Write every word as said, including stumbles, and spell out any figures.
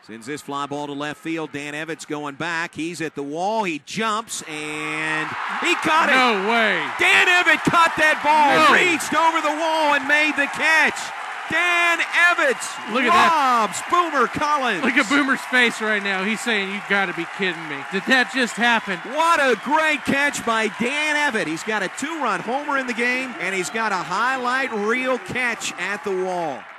Sends this fly ball to left field. Dan Evatt's going back. He's at the wall. He jumps, and he caught it. No way. Dan Evatt caught that ball, No. reached over the wall, and made the catch. Dan Evatt Look at that. robs Boomer Collins. Look at Boomer's face right now. He's saying, you got to be kidding me. Did that just happen? What a great catch by Dan Evatt. He's got a two-run homer in the game, and he's got a highlight reel catch at the wall.